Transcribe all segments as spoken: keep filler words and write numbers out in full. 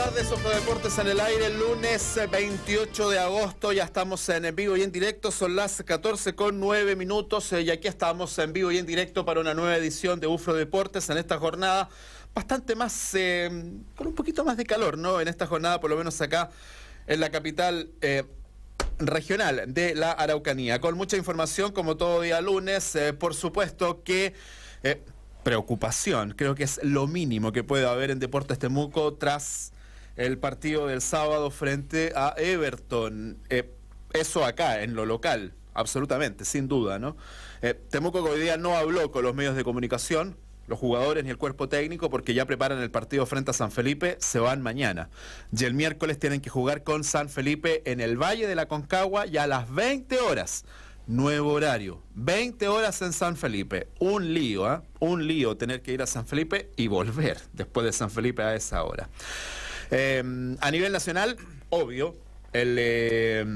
tardes, Ojo Deportes en el aire, el lunes veintiocho de agosto, ya estamos en vivo y en directo, son las catorce con nueve minutos y aquí estamos en vivo y en directo para una nueva edición de UFRO Deportes en esta jornada bastante más, eh, con un poquito más de calor, ¿no? En esta jornada, por lo menos acá en la capital eh, regional de la Araucanía, con mucha información como todo día lunes, eh, por supuesto que... Eh, preocupación, creo que es lo mínimo que puede haber en Deportes Temuco tras el partido del sábado frente a Everton. Eh, eso acá, en lo local, absolutamente, sin duda, ¿no? Eh, Temuco que hoy día no habló con los medios de comunicación, los jugadores ni el cuerpo técnico, porque ya preparan el partido frente a San Felipe, se van mañana. Y el miércoles tienen que jugar con San Felipe en el Valle de la Concagua y a las veinte horas. Nuevo horario, veinte horas en San Felipe, un lío, ¿eh? Un lío tener que ir a San Felipe y volver después de San Felipe a esa hora. Eh, a nivel nacional, obvio, el eh,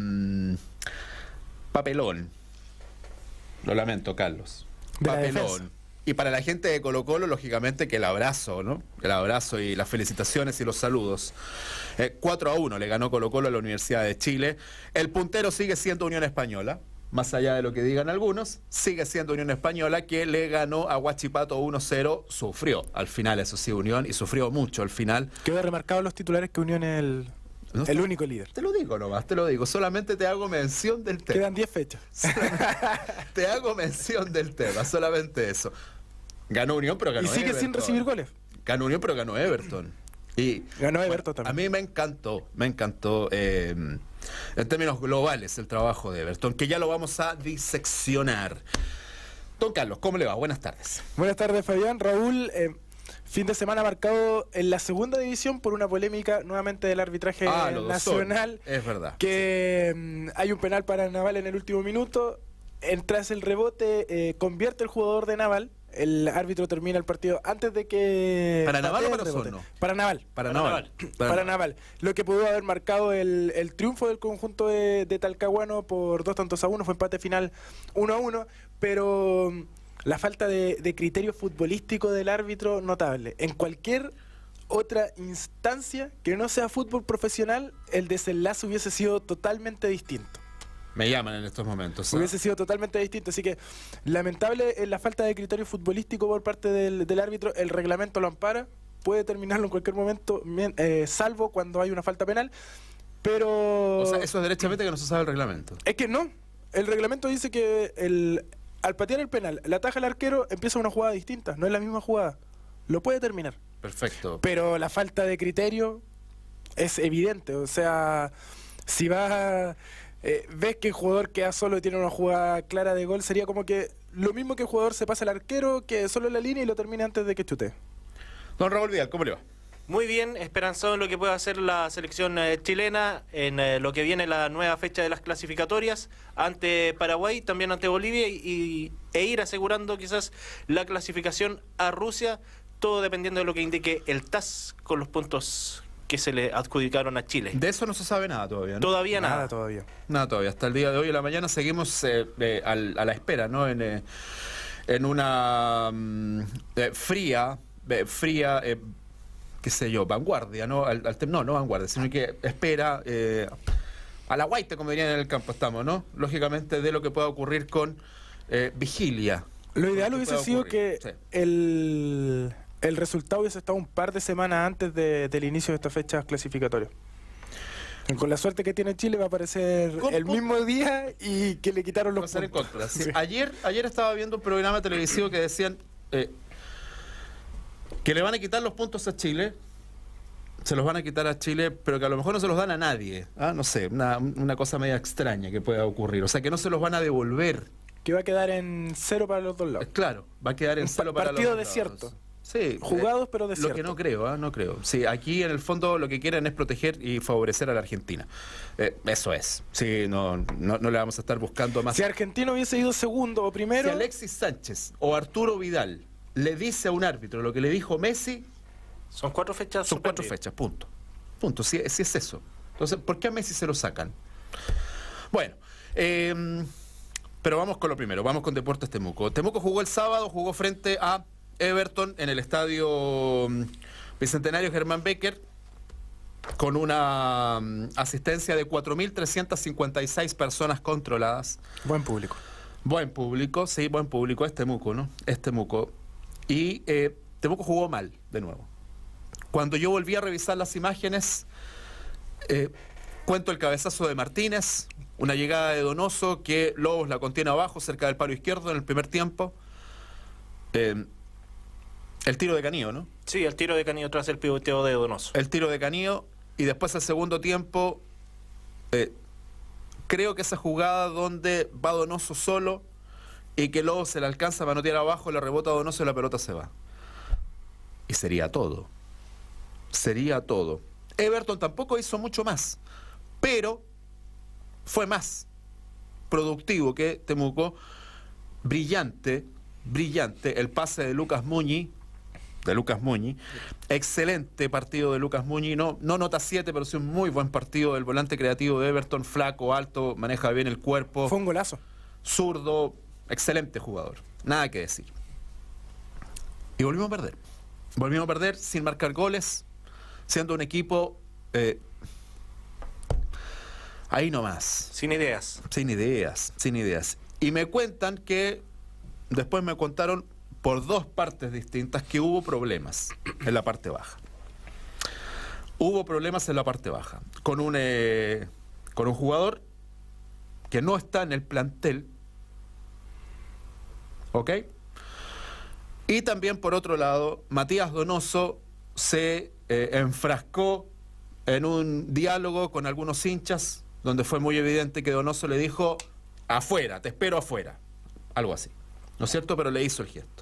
papelón, lo lamento, Carlos, papelón. Y para la gente de Colo Colo, lógicamente que el abrazo, ¿no? El abrazo y las felicitaciones y los saludos. Eh, cuatro a uno le ganó Colo Colo a la Universidad de Chile. El puntero sigue siendo Unión Española. Más allá de lo que digan algunos, sigue siendo Unión Española, que le ganó a Huachipato uno cero, sufrió al final, eso sí, Unión, y sufrió mucho al final. Quedó remarcado los titulares que Unión es el, ¿no? el único líder. Te lo digo nomás, te lo digo, solamente te hago mención del tema. Quedan diez fechas. Te hago mención del tema, solamente eso. Ganó Unión, pero ganó Y sigue Everton. sin recibir goles. Ganó Unión, pero ganó Everton. Y ganó Everton bueno, también. A mí me encantó, me encantó... Eh, en términos globales el trabajo de Everton, que ya lo vamos a diseccionar. Don Carlos, ¿cómo le va? Buenas tardes. Buenas tardes, Fabián. Raúl, eh, fin de semana marcado en la segunda división por una polémica nuevamente del arbitraje ah, nacional. Es verdad. Que sí. Hay un penal para Naval en el último minuto. En, tras el rebote, eh, convierte el jugador de Naval. El árbitro termina el partido antes de que... ¿Para Naval o para Osorno? Para Naval. Para Naval. Para, para Naval. Lo que pudo haber marcado el, el triunfo del conjunto de, de Talcahuano por dos tantos a uno. Fue empate final uno a uno. Pero la falta de, de criterio futbolístico del árbitro notable. En cualquier otra instancia que no sea fútbol profesional, el desenlace hubiese sido totalmente distinto. Me llaman en estos momentos. ¿eh? Hubiese sido totalmente distinto. Así que lamentable es la falta de criterio futbolístico por parte del, del árbitro. El reglamento lo ampara. Puede terminarlo en cualquier momento, eh, salvo cuando hay una falta penal. Pero... O sea, eso es derechamente que no se sabe el reglamento. Es que no. El reglamento dice que el, al patear el penal, la ataja el arquero, empieza una jugada distinta. No es la misma jugada. Lo puede terminar. Perfecto. Pero la falta de criterio es evidente. O sea, si vas... Eh, ves que el jugador queda solo y tiene una jugada clara de gol, sería como que lo mismo que el jugador se pasa al arquero, que solo en la línea y lo termine antes de que chute. Don Raúl Vidal, ¿cómo le va? Muy bien, esperanzado en lo que pueda hacer la selección eh, chilena, en eh, lo que viene la nueva fecha de las clasificatorias, ante Paraguay, también ante Bolivia, y, y, e ir asegurando quizás la clasificación a Rusia, todo dependiendo de lo que indique el T A S con los puntos que se le adjudicaron a Chile. De eso no se sabe nada todavía, ¿no? Todavía nada. Nada todavía. Nada todavía. Hasta el día de hoy, en la mañana, seguimos eh, eh, al, a la espera, ¿no? En, eh, en una mm, eh, fría, eh, fría, eh, qué sé yo, vanguardia, ¿no? Al, al, no, no vanguardia, sino que espera eh, a la guaita, como dirían en el campo estamos, ¿no? Lógicamente, de lo que pueda ocurrir con eh, vigilia. Lo ideal hubiese sido que sí. el... el resultado hubiese estado un par de semanas antes de, del inicio de estas fechas clasificatorias. Con la suerte que tiene Chile va a aparecer con, el con, mismo día y que le quitaron los puntos. En contra. Sí. Sí. Ayer, ayer estaba viendo un programa televisivo que decían eh, que le van a quitar los puntos a Chile, se los van a quitar a Chile, pero que a lo mejor no se los dan a nadie. ¿Ah? No sé, una, una cosa media extraña que pueda ocurrir. O sea, que no se los van a devolver. Que va a quedar en cero para los dos lados. Claro, va a quedar en un cero para los dos lados. Partido desierto. Sí, jugados eh, pero desierto. Lo que no creo, ¿eh? no creo. Sí, aquí en el fondo lo que quieren es proteger y favorecer a la Argentina. Eh, eso es. Sí, no, no, no le vamos a estar buscando más. Si Argentina hubiese ido segundo o primero... Si Alexis Sánchez o Arturo Vidal le dice a un árbitro lo que le dijo Messi... Son cuatro fechas. Son cuatro fechas, punto. Punto, si, si es eso. Entonces, ¿por qué a Messi se lo sacan? Bueno, eh, pero vamos con lo primero, vamos con Deportes Temuco. Temuco jugó el sábado, jugó frente a Everton en el estadio Bicentenario Germán Becker. con una mm, asistencia de cuatro mil trescientas cincuenta y seis personas controladas. Buen público. Buen público, sí, buen público. Es Temuco, ¿no? Es Temuco. Y eh, Temuco jugó mal, de nuevo. Cuando yo volví a revisar las imágenes, eh, cuento el cabezazo de Martínez, una llegada de Donoso que Lobos la contiene abajo, cerca del palo izquierdo en el primer tiempo. Eh, el tiro de Canillo, ¿no? Sí, el tiro de Canillo tras el pivoteo de Donoso. El tiro de Canillo, y después el segundo tiempo, eh, creo que esa jugada donde va Donoso solo y que Lobos se le alcanza a manotear abajo, le rebota a Donoso y la pelota se va. Y sería todo. Sería todo. Everton tampoco hizo mucho más, pero fue más productivo que Temuco. Brillante, brillante el pase de Lucas Muñi, de Lucas Muñi. Excelente partido de Lucas Muñi. No, no nota siete, pero sí un muy buen partido del volante creativo de Everton. Flaco, alto, maneja bien el cuerpo. Fue un golazo. Zurdo, excelente jugador. Nada que decir. Y volvimos a perder. Volvimos a perder sin marcar goles, siendo un equipo eh, ahí nomás. Sin ideas. Sin ideas, sin ideas. Y me cuentan que, después me contaron por dos partes distintas, que hubo problemas en la parte baja. Hubo problemas en la parte baja. Con un, eh, con un jugador que no está en el plantel. ¿Ok? Y también, por otro lado, Matías Donoso se eh, enfrascó en un diálogo con algunos hinchas, donde fue muy evidente que Donoso le dijo: afuera, te espero afuera. Algo así. ¿No es cierto? Pero le hizo el gesto.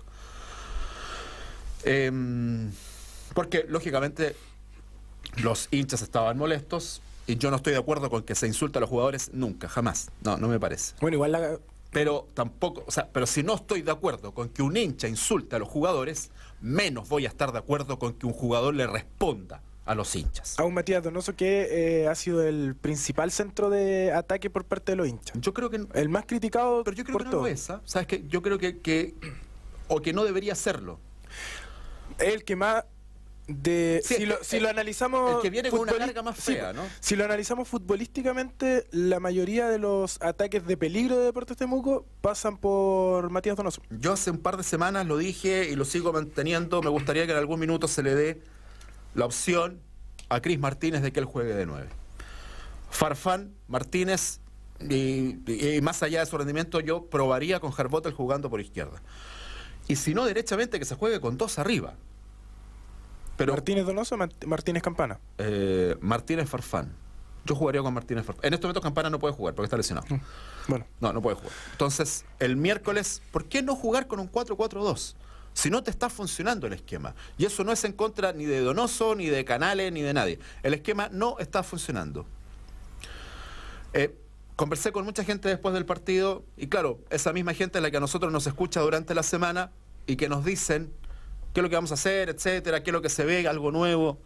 Eh, porque, lógicamente, los hinchas estaban molestos y yo no estoy de acuerdo con que se insulte a los jugadores nunca, jamás. No, no me parece. Bueno, igual la... Pero tampoco, o sea, pero si no estoy de acuerdo con que un hincha insulte a los jugadores, menos voy a estar de acuerdo con que un jugador le responda a los hinchas. A un Matías Donoso que eh, ha sido el principal centro de ataque por parte de los hinchas. Yo creo que... El más criticado Pero yo creo por que no todo. lo es, ¿ah? ¿Sabes qué? Yo creo que, que... O que no debería serlo. El que más... De, Sí, si, el lo, que- si lo analizamos el que viene con una futboli- carga más sí, fea, ¿no? Si lo analizamos futbolísticamente, la mayoría de los ataques de peligro de Deportes Temuco pasan por Matías Donoso. Yo hace un par de semanas lo dije y lo sigo manteniendo. Me gustaría que en algún minuto se le dé la opción a Cris Martínez de que él juegue de nueve. Farfán, Martínez, y, y- y más allá de su rendimiento, yo probaría con Harbotel jugando por izquierda. Y si no, derechamente que se juegue con dos arriba. Pero Martínez Donoso, Mart- Martínez Campana. eh, Martínez Farfán. Yo jugaría con Martínez Farfán. En este momento Campana no puede jugar porque está lesionado. Bueno, No, no puede jugar. Entonces, el miércoles, ¿por qué no jugar con un cuatro cuatro dos? Si no te está funcionando el esquema. Y eso no es en contra ni de Donoso, ni de Canales, ni de nadie. El esquema no está funcionando. Eh, conversé con mucha gente después del partido y claro, esa misma gente es la que a nosotros nos escucha durante la semana y que nos dicen qué es lo que vamos a hacer, etcétera, qué es lo que se ve, algo nuevo.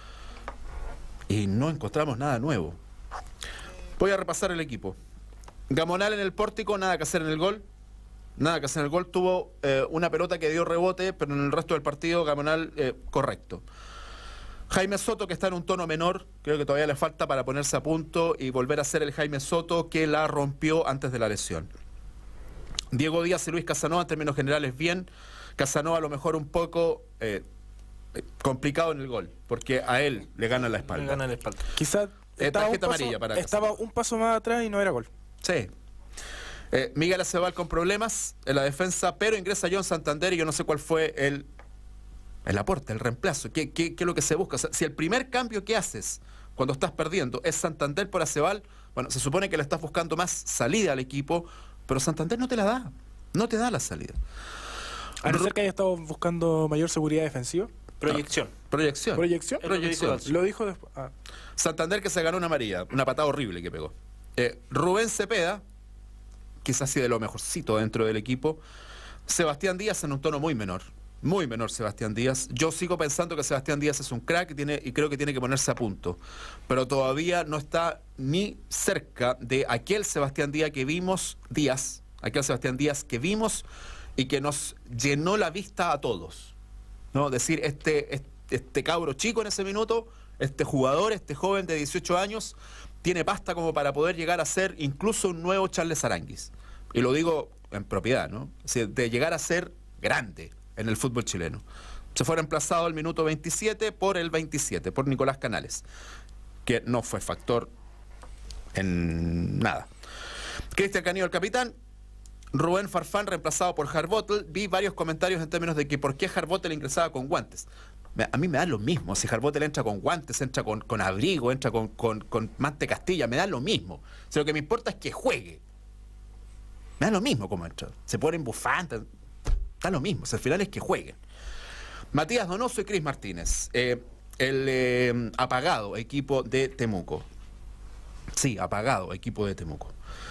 Y no encontramos nada nuevo. Voy a repasar el equipo. Gamonal en el pórtico, nada que hacer en el gol. Nada que hacer en el gol. Tuvo eh, una pelota que dio rebote, pero en el resto del partido Gamonal eh, correcto. Jaime Soto, que está en un tono menor, creo que todavía le falta para ponerse a punto y volver a ser el Jaime Soto que la rompió antes de la lesión. Diego Díaz y Luis Casanova, en términos generales, bien. Casanova a lo mejor un poco eh, eh, complicado en el gol, porque a él le gana la espalda. Le gana la espalda. quizás Eh, estaba, un tarjeta paso, amarilla para estaba Casanova. un paso más atrás y no era gol. Sí. Eh, Miguel Acebal con problemas en la defensa, pero ingresa John Santander y yo no sé cuál fue el, el aporte, el reemplazo. ¿Qué, qué, qué es lo que se busca? O sea, si el primer cambio que haces cuando estás perdiendo es Santander por Acebal, bueno, se supone que le estás buscando más salida al equipo, pero Santander no te la da. No te da la salida. A no ser que haya estado buscando mayor seguridad defensiva. Proyección. Proyección. ¿Proyección? Es lo que dijo Proyección. Dalcio. Lo dijo después. Ah. Santander que se ganó una amarilla, una patada horrible que pegó. Eh, Rubén Cepeda, quizás sí de lo mejorcito dentro del equipo. Sebastián Díaz en un tono muy menor, muy menor Sebastián Díaz. Yo sigo pensando que Sebastián Díaz es un crack y, tiene, y creo que tiene que ponerse a punto. Pero todavía no está ni cerca de aquel Sebastián Díaz que vimos, Díaz, aquel Sebastián Díaz que vimos y que nos llenó la vista a todos. ¿No? Decir, este, este, este cabro chico en ese minuto este jugador, este joven de dieciocho años, tiene pasta como para poder llegar a ser incluso un nuevo Charles Aranguis. Y lo digo en propiedad, ¿no? O sea, de llegar a ser grande en el fútbol chileno. Se fue reemplazado el minuto veintisiete por el veintisiete, por Nicolás Canales, que no fue factor en nada. Cristian Canillo, el capitán. Rubén Farfán, reemplazado por Harbottle. Vi varios comentarios en términos de que por qué Harbottle ingresaba con guantes. A mí me da lo mismo. Si Harbottle entra con guantes, entra con, con abrigo, entra con, con, con mante Castilla, me da lo mismo. O sea, lo que me importa es que juegue. Me da lo mismo como entra. Se ponen bufantes. Da lo mismo. O sea, al final es que jueguen. Matías Donoso y Cris Martínez. Eh, el eh, apagado equipo de Temuco. Sí, apagado equipo de Temuco.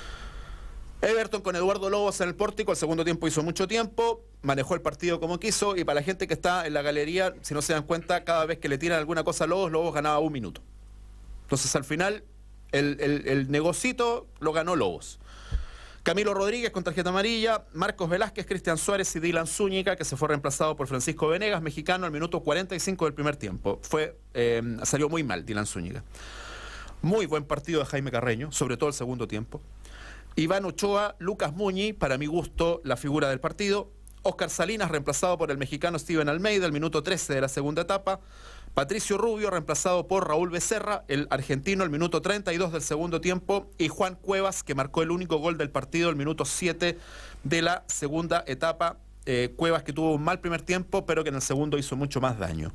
Everton con Eduardo Lobos en el pórtico, el segundo tiempo hizo mucho tiempo, manejó el partido como quiso, y para la gente que está en la galería, si no se dan cuenta, cada vez que le tiran alguna cosa a Lobos, Lobos ganaba un minuto. Entonces al final el, el, el negocito lo ganó Lobos. Camilo Rodríguez con tarjeta amarilla, Marcos Velázquez, Cristian Suárez y Dylan Zúñiga, que se fue reemplazado por Francisco Venegas, mexicano, al minuto cuarenta y cinco del primer tiempo. Fue, eh, salió muy mal Dylan Zúñiga. Muy buen partido de Jaime Carreño, sobre todo el segundo tiempo. Iván Ochoa, Lucas Muñi, para mi gusto, la figura del partido. Oscar Salinas, reemplazado por el mexicano Steven Almeida, el minuto trece de la segunda etapa. Patricio Rubio, reemplazado por Raúl Becerra, el argentino, el minuto treinta y dos del segundo tiempo. Y Juan Cuevas, que marcó el único gol del partido, el minuto siete de la segunda etapa. Eh, Cuevas, que tuvo un mal primer tiempo, pero que en el segundo hizo mucho más daño.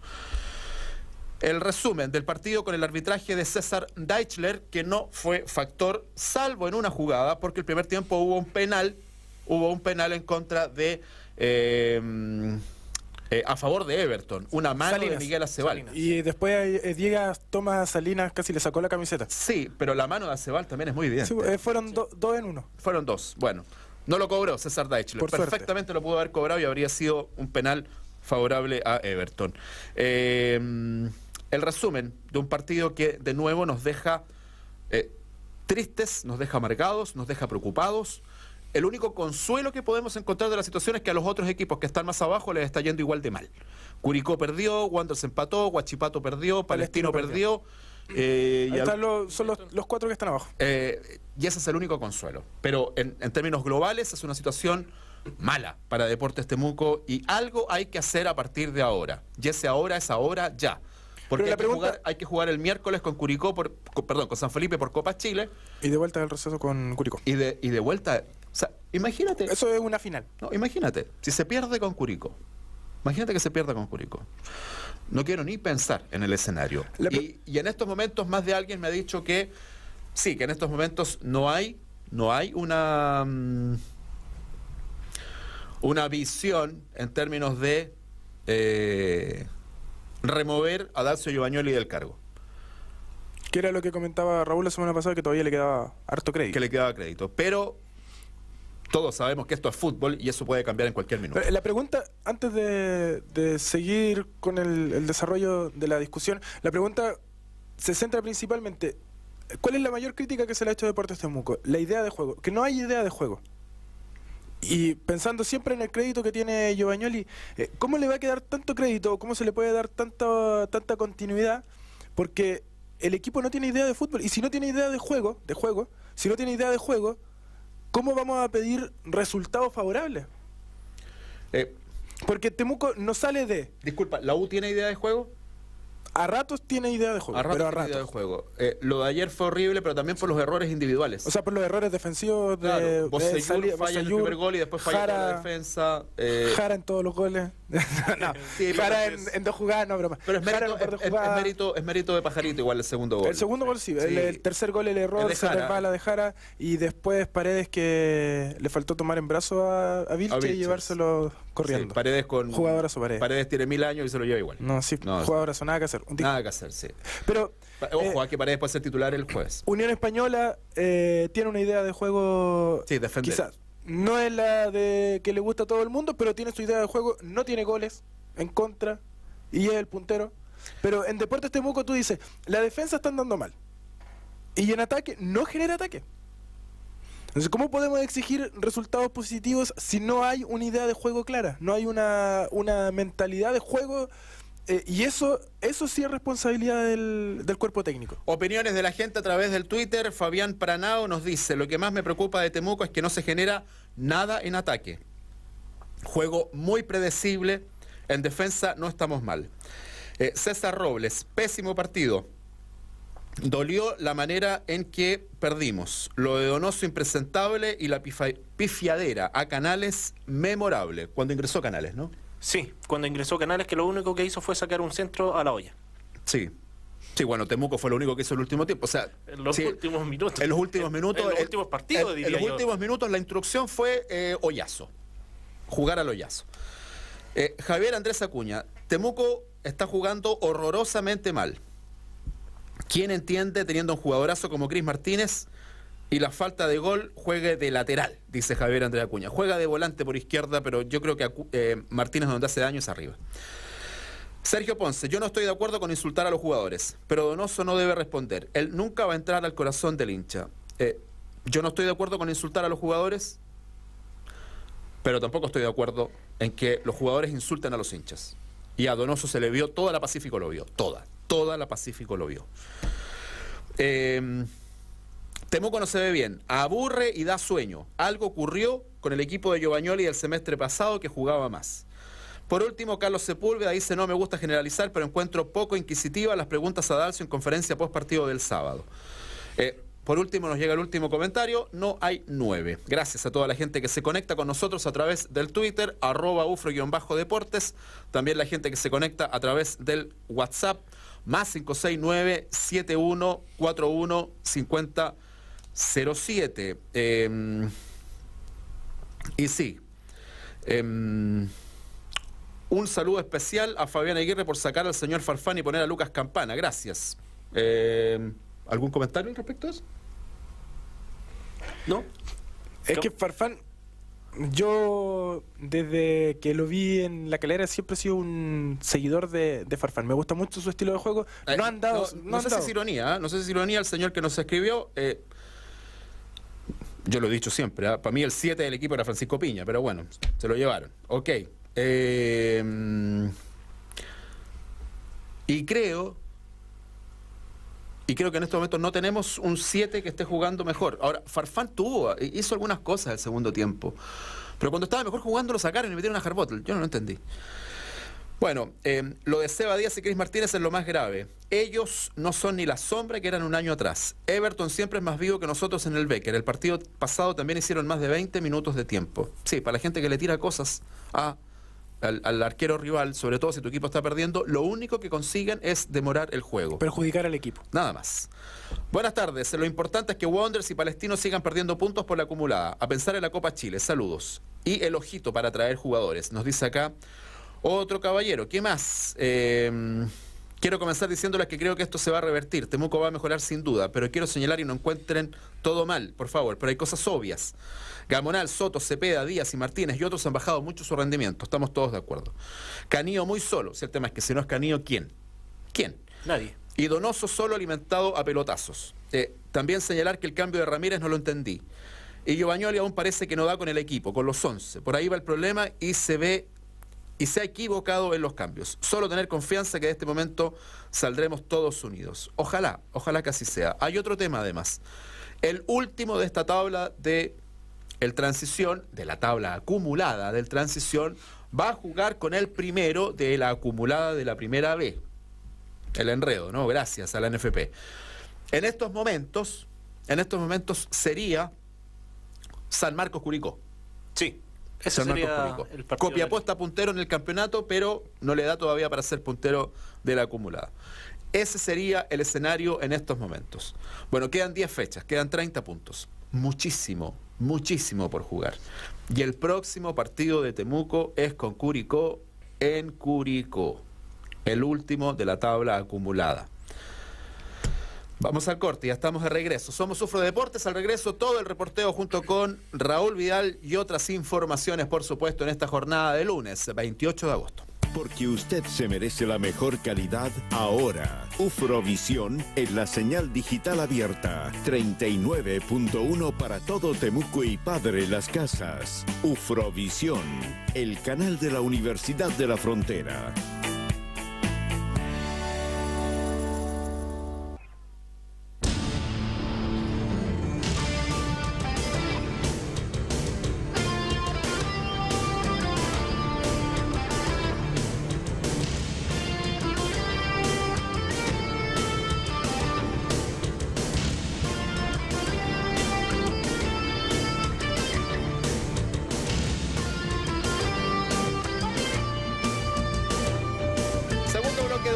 El resumen del partido con el arbitraje de César Deichler, que no fue factor, salvo en una jugada, porque el primer tiempo hubo un penal, hubo un penal en contra de, eh, eh, a favor de Everton, una mano Salinas, de Miguel Acebal. Salinas. Y después eh, Diego toma a Salinas, casi le sacó la camiseta. Sí, pero la mano de Acebal también es muy evidente. Sí, eh, fueron do, dos en uno. Fueron dos, bueno. No lo cobró César Deichler, Por perfectamente suerte. Lo pudo haber cobrado y habría sido un penal favorable a Everton. Eh... El resumen de un partido que de nuevo nos deja eh, tristes, nos deja amargados, nos deja preocupados. El único consuelo que podemos encontrar de la situación es que a los otros equipos que están más abajo les está yendo igual de mal. Curicó perdió, Wanderers empató, Huachipato perdió, Palestino, Palestino perdió. perdió eh, y al, los, son los, los cuatro que están abajo. Eh, y ese es el único consuelo. Pero en, en términos globales es una situación mala para Deportes Temuco y algo hay que hacer a partir de ahora. Y ese ahora es ahora ya. Porque hay, la pregunta, que jugar, hay que jugar el miércoles con Curicó, por, con, perdón, con San Felipe por Copa Chile. Y de vuelta del receso con Curicó. Y de, y de vuelta, o sea, imagínate. Eso es una final. No, imagínate, si se pierde con Curicó. Imagínate que se pierda con Curicó. No quiero ni pensar en el escenario. Y, y en estos momentos más de alguien me ha dicho que sí, que en estos momentos no hay, no hay una, um, una visión en términos de eh, remover a Dacio Giovagnoli del cargo. Que era lo que comentaba Raúl la semana pasada, que todavía le quedaba harto crédito. Que le quedaba crédito. Pero todos sabemos que esto es fútbol y eso puede cambiar en cualquier minuto. La pregunta, antes de, de seguir con el, el desarrollo de la discusión, la pregunta se centra principalmente, ¿cuál es la mayor crítica que se le ha hecho a Deportes Temuco? La idea de juego. Que no hay idea de juego. Y pensando siempre en el crédito que tiene Giovagnoli, ¿cómo le va a quedar tanto crédito? ¿Cómo se le puede dar tanta, tanta continuidad? Porque el equipo no tiene idea de fútbol. Y si no tiene idea de juego, de juego, si no tiene idea de juego, ¿cómo vamos a pedir resultados favorables? Eh, Porque Temuco no sale de... Disculpa, ¿la U tiene idea de juego? A ratos tiene idea de juego. A ratos pero a tiene ratos. idea de juego. Eh, lo de ayer fue horrible, pero también por los errores individuales. O sea, por los errores defensivos de... Claro, Bocellur falla falla en el primer gol y después falla Jara, en la defensa. Eh, Jara en todos los goles. no, sí, Jara en, es, en dos jugadas, no, broma. Pero es mérito, Jara en es, es, es, mérito, es mérito de Pajarito igual el segundo gol. El segundo gol sí, sí. El, el tercer gol el error, el se resbala de Jara y después Paredes que le faltó tomar en brazo a, a Vilche, a Vilche y llevárselo corriendo. Sí, Paredes con... Jugadorazo Paredes. Paredes tiene mil años y se lo lleva igual. No, sí, no, jugadorazo, nada que hacer. Un nada que hacer, sí. Pero... Ojo, eh, a que Paredes puede ser titular el jueves. Unión Española eh, tiene una idea de juego... Sí, defender. Quizás. No es la de que le gusta a todo el mundo, pero tiene su idea de juego, no tiene goles en contra y es el puntero. Pero en Deportes Temuco tú dices, la defensa está andando mal y en ataque no genera ataque. Entonces, ¿cómo podemos exigir resultados positivos si no hay una idea de juego clara? No hay una, una mentalidad de juego eh, y eso eso sí es responsabilidad del, del cuerpo técnico. Opiniones de la gente a través del Twitter. Fabián Pranao nos dice: lo que más me preocupa de Temuco es que no se genera nada en ataque. Juego muy predecible. En defensa no estamos mal. Eh, César Robles: pésimo partido. Dolió la manera en que perdimos. Lo de Donoso impresentable y la pifa, pifiadera a Canales memorable. Cuando ingresó Canales, ¿no? Sí, cuando ingresó Canales, que lo único que hizo fue sacar un centro a la olla. Sí. Sí, bueno, Temuco fue lo único que hizo en el último tiempo. O sea, en los sí, últimos minutos. En los últimos minutos. En los el, últimos partidos, el, diría En los yo. últimos minutos la instrucción fue eh, hoyazo. Jugar al hoyazo. Eh, Javier Andrés Acuña: Temuco está jugando horrorosamente mal. ¿Quién entiende, teniendo un jugadorazo como Cris Martínez y la falta de gol, juegue de lateral? Dice Javier Andrés Acuña. Juega de volante por izquierda, pero yo creo que Acu eh, Martínez donde hace daño es arriba. Sergio Ponce: yo no estoy de acuerdo con insultar a los jugadores, pero Donoso no debe responder. Él nunca va a entrar al corazón del hincha. Eh, yo no estoy de acuerdo con insultar a los jugadores, pero tampoco estoy de acuerdo en que los jugadores insulten a los hinchas. Y a Donoso se le vio, toda la Pacífico lo vio, toda. Toda la Pacífico lo vio. Eh, Temuco no se ve bien, aburre y da sueño. Algo ocurrió con el equipo de Giovagnoli del semestre pasado, que jugaba más. Por último, Carlos Sepúlveda dice: no me gusta generalizar, pero encuentro poco inquisitiva las preguntas a Dalcio en conferencia post partido del sábado. Eh, por último, nos llega el último comentario: no hay nueve. Gracias a toda la gente que se conecta con nosotros a través del Twitter, arroba ufro-deportes. También la gente que se conecta a través del WhatsApp, más cinco seis nueve, siete uno cuatro uno, cinco cero cero siete. Eh, y sí, eh, un saludo especial a Fabián Aguirre por sacar al señor Farfán y poner a Lucas Campana. Gracias. Eh, ¿Algún comentario al respecto a eso? ¿No? Es que Farfán, yo desde que lo vi en La Calera siempre he sido un seguidor de, de Farfán. Me gusta mucho su estilo de juego. No han dado. No, no no han sé dado. si es ironía, ¿eh? No sé si es ironía el señor que nos escribió. Eh, yo lo he dicho siempre, ¿eh? Para mí el siete del equipo era Francisco Piña, pero bueno, se lo llevaron. Ok. Eh, y creo. Y creo que en estos momentos no tenemos un siete que esté jugando mejor. Ahora, Farfán tuvo, hizo algunas cosas el segundo tiempo. Pero cuando estaba mejor jugando lo sacaron y metieron a Harbottle. Yo no lo entendí. Bueno, eh, lo de Seba Díaz y Cris Martínez es lo más grave. Ellos no son ni la sombra que eran un año atrás. Everton siempre es más vivo que nosotros en el Becker. El partido pasado también hicieron más de veinte minutos de tiempo. Sí, para la gente que le tira cosas a... Al, al arquero rival, sobre todo si tu equipo está perdiendo, lo único que consiguen es demorar el juego. Perjudicar al equipo. Nada más. Buenas tardes. Lo importante es que Wanderers y Palestinos sigan perdiendo puntos por la acumulada. A pensar en la Copa Chile. Saludos. Y el ojito para traer jugadores. Nos dice acá otro caballero. ¿Qué más? Eh, quiero comenzar diciéndoles que creo que esto se va a revertir. Temuco va a mejorar sin duda, pero quiero señalar y no encuentren todo mal, por favor. Pero hay cosas obvias. Gamonal, Soto, Cepeda, Díaz y Martínez y otros han bajado mucho su rendimiento. Estamos todos de acuerdo. Canillo muy solo. Si el tema es que si no es Canillo, ¿quién? ¿Quién? Nadie. Y Donoso solo alimentado a pelotazos. Eh, también señalar que el cambio de Ramírez no lo entendí. Y Giovagnoli aún parece que no da con el equipo, con los once. Por ahí va el problema y se ve y se ha equivocado en los cambios. Solo tener confianza que de este momento saldremos todos unidos. Ojalá, ojalá que así sea. Hay otro tema además. El último de esta tabla de el transición, de la tabla acumulada del transición, va a jugar con el primero de la acumulada de la primera B. El enredo, ¿no? Gracias a la N F P. En estos momentos, en estos momentos sería San Marcos Curicó. Sí, ese San Marcos sería Curicó. el partido. Copiapó está puntero en el campeonato, pero no le da todavía para ser puntero de la acumulada. Ese sería el escenario en estos momentos. Bueno, quedan diez fechas, quedan treinta puntos. Muchísimo, muchísimo por jugar. Y el próximo partido de Temuco es con Curicó en Curicó. El último de la tabla acumulada. Vamos al corte, ya estamos de regreso. Somos Ufro Deportes, al regreso todo el reporteo junto con Raúl Vidal y otras informaciones, por supuesto, en esta jornada de lunes, veintiocho de agosto. Porque usted se merece la mejor calidad ahora. Ufrovisión es la señal digital abierta. treinta y nueve punto uno para todo Temuco y Padre Las Casas. Ufrovisión, el canal de la Universidad de la Frontera.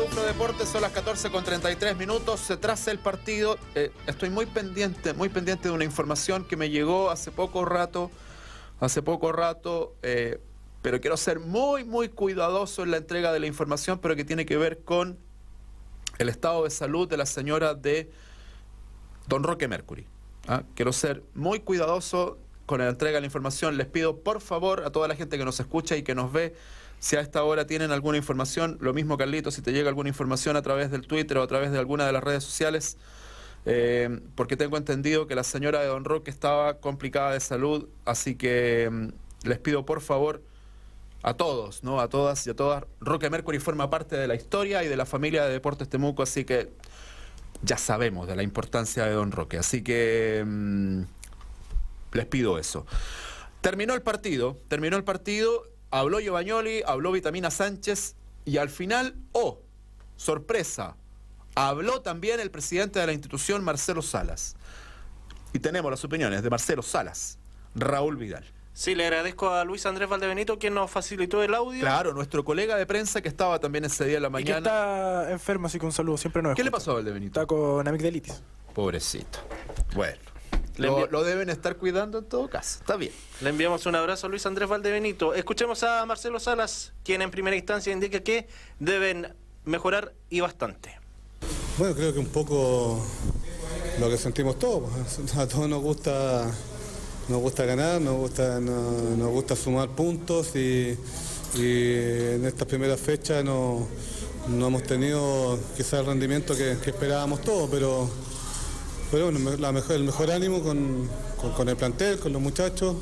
Ufro Deportes, son las catorce con treinta y tres minutos. Tras el partido, eh, estoy muy pendiente, muy pendiente de una información que me llegó hace poco rato, hace poco rato, eh, pero quiero ser muy, muy cuidadoso en la entrega de la información, pero que tiene que ver con el estado de salud de la señora de Don Roque Mercury. ¿Ah? Quiero ser muy cuidadoso con la entrega de la información. Les pido, por favor, a toda la gente que nos escucha y que nos ve, si a esta hora tienen alguna información, lo mismo Carlito, si te llega alguna información a través del Twitter o a través de alguna de las redes sociales, eh, porque tengo entendido que la señora de Don Roque estaba complicada de salud, así que eh, les pido por favor a todos, ¿no? A todas y a todas. Roque Mercury forma parte de la historia y de la familia de Deportes Temuco, así que ya sabemos de la importancia de Don Roque, así que eh, les pido eso. Terminó el partido, terminó el partido... Habló Giovagnoli, habló Vitamina Sánchez y al final, oh, sorpresa, habló también el presidente de la institución, Marcelo Salas. Y tenemos las opiniones de Marcelo Salas, Raúl Vidal. Sí, le agradezco a Luis Andrés Valdebenito quien nos facilitó el audio. Claro, nuestro colega de prensa que estaba también ese día en la mañana. Y que está enfermo, así que un saludo, siempre nos ¿Qué escucha. le pasó a Valdebenito? Está con amigdalitis. Pobrecito. Bueno. Lo, lo deben estar cuidando en todo caso. Está bien. Le enviamos un abrazo a Luis Andrés Valdebenito. Escuchemos a Marcelo Salas, quien en primera instancia indica que deben mejorar y bastante. Bueno, creo que un poco lo que sentimos todos. A todos nos gusta, nos gusta ganar, nos gusta, nos, nos gusta sumar puntos y, y en estas primeras fechas no, no hemos tenido quizás el rendimiento que, que esperábamos todos, pero... Pero bueno, la mejor, el mejor ánimo con, con, con el plantel, con los muchachos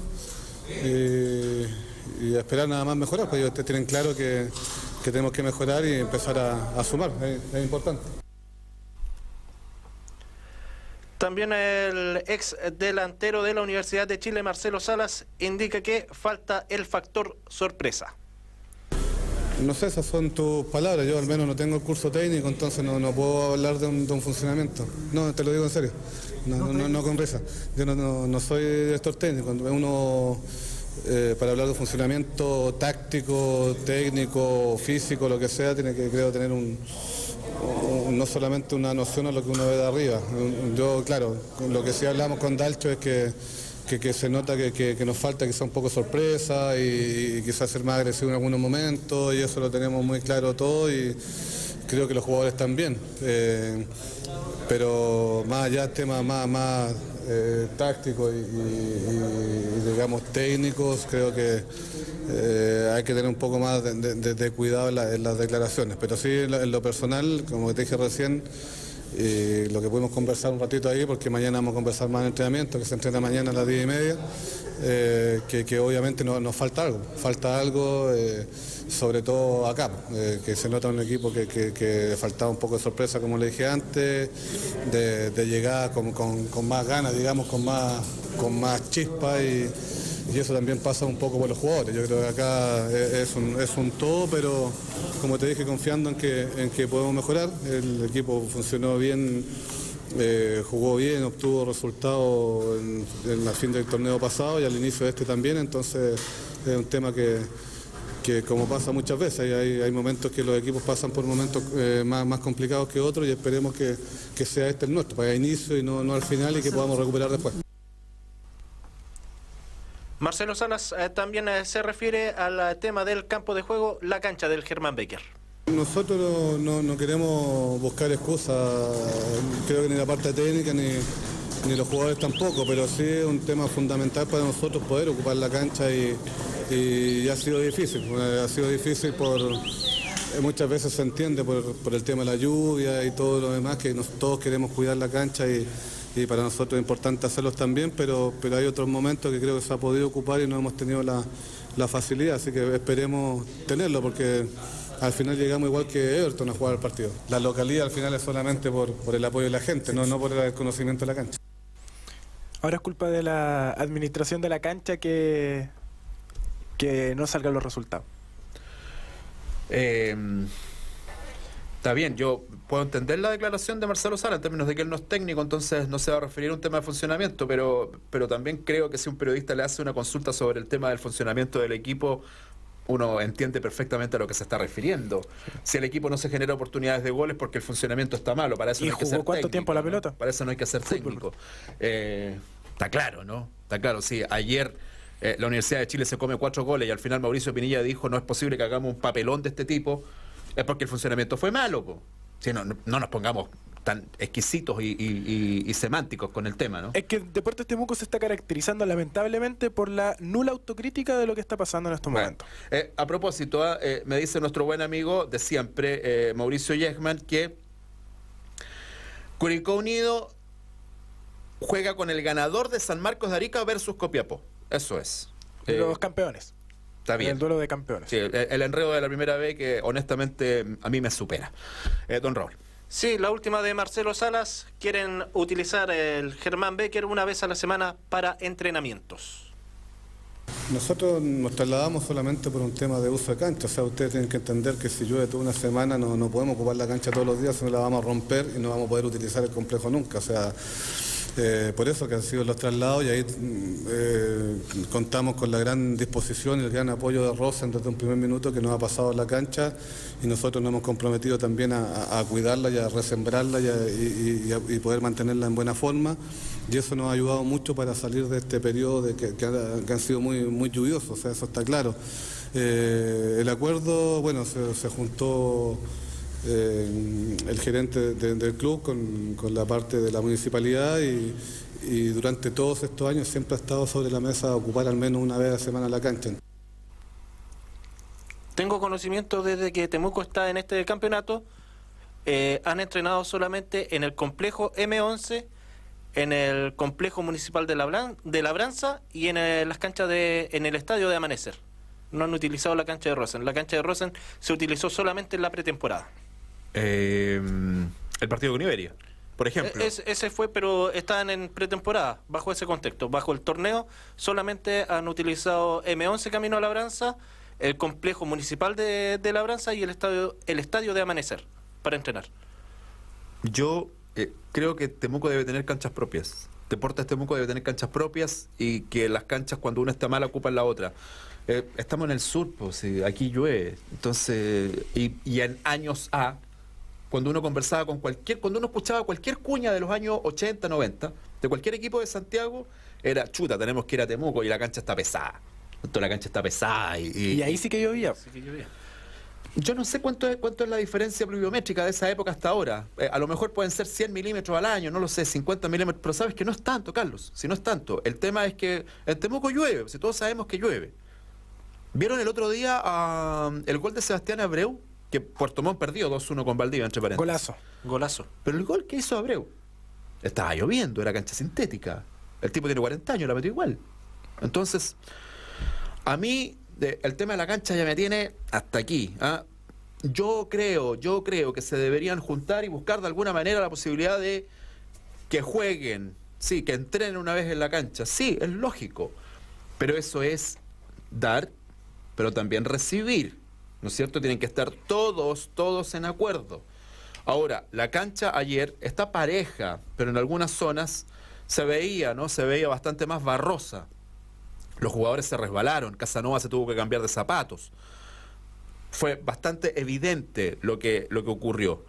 eh, y a esperar nada más mejorar, porque ellos tienen claro que, que tenemos que mejorar y empezar a, a sumar, es, es importante. También el ex delantero de la Universidad de Chile, Marcelo Salas, indica que falta el factor sorpresa. No sé, esas son tus palabras, yo al menos no tengo el curso técnico, entonces no, no puedo hablar de un, de un funcionamiento. No, te lo digo en serio, no, no, no, no con risa. Yo no, no, no soy director técnico, uno eh, para hablar de funcionamiento táctico, técnico, físico, lo que sea, tiene que, creo, tener un, un, no solamente una noción de lo que uno ve de arriba. Yo, claro, lo que sí hablamos con Dalcho es que Que, que se nota que, que, que nos falta quizá un poco sorpresa y, y quizás ser más agresivo en algunos momentos, y eso lo tenemos muy claro todo y creo que los jugadores también. Eh, pero más allá temas más, más eh, tácticos y, y, y digamos técnicos, creo que eh, hay que tener un poco más de, de, de cuidado en, la, en las declaraciones. Pero sí, en lo, en lo personal, como te dije recién, y lo que pudimos conversar un ratito ahí, porque mañana vamos a conversar más en entrenamiento, que se entrena mañana a las diez y media, eh, que, que obviamente no, nos falta algo, falta algo, eh, sobre todo acá, eh, que se nota un equipo que, que, que faltaba un poco de sorpresa, como le dije antes, de, de llegar con, con, con más ganas, digamos, con más, con más chispa y... Y eso también pasa un poco por los jugadores. Yo creo que acá es un, es un todo, pero como te dije, confiando en que, en que podemos mejorar. El equipo funcionó bien, eh, jugó bien, obtuvo resultados en, en la fin del torneo pasado y al inicio de este también. Entonces es un tema que, que como pasa muchas veces, hay, hay momentos que los equipos pasan por momentos eh, más, más complicados que otros y esperemos que, que sea este el nuestro, para el inicio y no, no al final y que podamos recuperar después. Marcelo Salas eh, también eh, se refiere al tema del campo de juego, la cancha del Germán Becker. Nosotros no, no, no queremos buscar excusas, creo que ni la parte técnica ni, ni los jugadores tampoco, pero sí es un tema fundamental para nosotros poder ocupar la cancha y, y ha sido difícil, ha sido difícil por... Muchas veces se entiende por, por el tema de la lluvia y todo lo demás, que nos, todos queremos cuidar la cancha y, y para nosotros es importante hacerlos también, pero, pero hay otros momentos que creo que se ha podido ocupar y no hemos tenido la, la facilidad, así que esperemos tenerlo porque al final llegamos igual que Everton a jugar el partido. La localidad al final es solamente por, por el apoyo de la gente, no, no por el conocimiento de la cancha. Ahora es culpa de la administración de la cancha que, que no salgan los resultados. Eh, está bien, yo puedo entender la declaración de Marcelo Salas en términos de que él no es técnico, entonces no se va a referir a un tema de funcionamiento, pero, pero también creo que si un periodista le hace una consulta sobre el tema del funcionamiento del equipo, uno entiende perfectamente a lo que se está refiriendo. Si el equipo no se genera oportunidades de goles porque el funcionamiento está malo, para eso ¿Y no hay que jugó ser cuánto técnico, tiempo la ¿no? pelota? Para eso no hay que ser Fútbol. técnico. Eh, está claro, ¿no? Está claro, sí. Ayer eh, la Universidad de Chile se come cuatro goles y al final Mauricio Pinilla dijo no es posible que hagamos un papelón de este tipo, es porque el funcionamiento fue malo, po. Si no, no, no nos pongamos tan exquisitos y, y, y, y semánticos con el tema, ¿no? Es que Deportes Temuco se está caracterizando lamentablemente por la nula autocrítica de lo que está pasando en estos Bueno, momentos. eh, a propósito, ah, eh, me dice nuestro buen amigo de siempre, eh, Mauricio Yechman, que Curicó Unido juega con el ganador de San Marcos de Arica versus Copiapó. Eso es. Eh, Los campeones. está bien. El duelo de campeones. Sí, el, el enredo de la primera vez que honestamente a mí me supera. Eh, don Raúl. Sí, la última de Marcelo Salas. Quieren utilizar el Germán Becker una vez a la semana para entrenamientos. Nosotros nos trasladamos solamente por un tema de uso de cancha, o sea, ustedes tienen que entender que si llueve toda una semana no, no podemos ocupar la cancha todos los días, sino la vamos a romper y no vamos a poder utilizar el complejo nunca, o sea, eh, por eso que han sido los traslados y ahí eh, contamos con la gran disposición y el gran apoyo de Rosen desde un primer minuto que nos ha pasado la cancha y nosotros nos hemos comprometido también a, a cuidarla y a resembrarla y, a, y, y, a, y poder mantenerla en buena forma. Y eso nos ha ayudado mucho para salir de este periodo de que, que, ha, que han sido muy, muy lluviosos, o sea, eso está claro. Eh, el acuerdo, bueno, se, se juntó eh, el gerente de, del club con, con la parte de la municipalidad y, y durante todos estos años siempre ha estado sobre la mesa ocupar al menos una vez a la semana la cancha. Tengo conocimiento desde que Temuco está en este campeonato. Eh, han entrenado solamente en el complejo eme once, en el complejo municipal de, Labran de Labranza y en el, las canchas de, en el estadio de Amanecer. No han utilizado la cancha de Rosen. La cancha de Rosen se utilizó solamente en la pretemporada. Eh, el partido con Iberia, por ejemplo. Es, ese fue, pero están en pretemporada, bajo ese contexto. Bajo el torneo solamente han utilizado eme once camino a Labranza, el complejo municipal de, de Labranza y el estadio, el estadio de Amanecer para entrenar. Yo eh, creo que Temuco debe tener canchas propias. Deportes Temuco debe tener canchas propias y que las canchas cuando una está mala ocupan la otra. Eh, estamos en el sur, pues sí, aquí llueve. Entonces, y, y en años A, cuando uno conversaba con cualquier, cuando uno escuchaba cualquier cuña de los años ochenta, noventa, de cualquier equipo de Santiago, era chuta, tenemos que ir a Temuco y la cancha está pesada. Entonces, la cancha está pesada. Y, y, Y ahí sí que llovía. Así que yo vi. Yo no sé cuánto es, cuánto es la diferencia pluviométrica de esa época hasta ahora. Eh, a lo mejor pueden ser cien milímetros al año, no lo sé, cincuenta milímetros, pero sabes que no es tanto, Carlos, si no es tanto. El tema es que en Temuco llueve, si todos sabemos que llueve. ¿Vieron el otro día uh, el gol de Sebastián Abreu? Que Puerto Montt perdió dos uno con Valdivia, entre paréntesis. Golazo. Golazo. Pero el gol que hizo Abreu, estaba lloviendo, era cancha sintética. El tipo tiene cuarenta años, la metió igual. Entonces, a mí, de, el tema de la cancha ya me tiene hasta aquí. ¿ah? Yo creo, yo creo que se deberían juntar y buscar de alguna manera la posibilidad de que jueguen, sí, que entrenen una vez en la cancha. Sí, es lógico. Pero eso es dar, pero también recibir. ¿No es cierto? Tienen que estar todos, todos en acuerdo. Ahora, la cancha ayer está pareja, pero en algunas zonas se veía, ¿no? Se veía bastante más barrosa. Los jugadores se resbalaron, Casanova se tuvo que cambiar de zapatos. Fue bastante evidente lo que, lo que ocurrió.